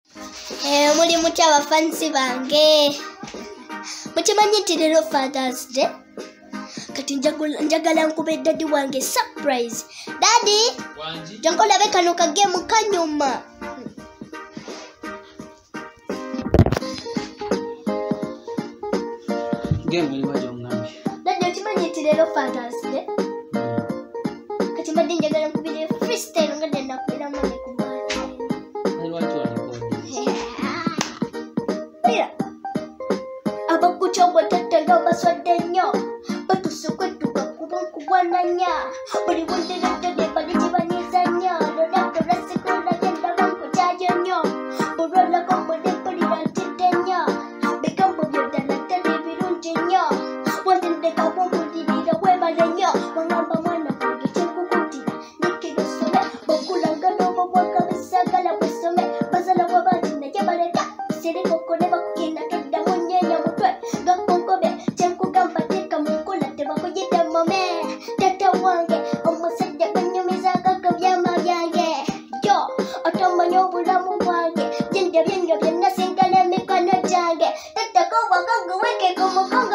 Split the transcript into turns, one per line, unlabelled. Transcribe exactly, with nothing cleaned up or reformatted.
Eh, muli mutya abafansi bange. Mukimanyi nti leero Father's Day? Kati njagala nkube daddy wange surprise. Daddy, jankolabe kano kagemu kanyuma.
Game ili wajo ngambi.
Daddy, ukimanyi nti leero Father's Day? Kati mbadde njagala nkubire freestyle nga dde nakubira mwane ku bwange.
Ili wajo walikodi.
Mira. Abakuchobwa tatanga baswadde nnyo. Batusukwetuka kuba nkubwananya. Buli wonderedde bali kibanyiza nnyo. Lodakto lwasikula gyendaba nkutyayo nnyo. Bulwalako mbudde mpulira ntidde nnyo. Bigambo by'eddala ttali birungi nnyo. Wantendeka bw'ompulirira weebale nnyo. Wangamba mwana wange kyekukutira nyikira osome. Bw'okulanga n'obubwaka bisaagala bwesome. Bazala w'abantu naye baleka bisirika okole bakugenda toddamu nyeenya mutwe. Gakonkobe kyenkugamba teeka mu nkola tebakuyita mome. Tata wange omusajja gwenyumiza gaga byama byange. Yo otomanya obulamu bwange. Gyendya byendya byonna singala emikono gyange. Tatako wakaguweke ku mukongo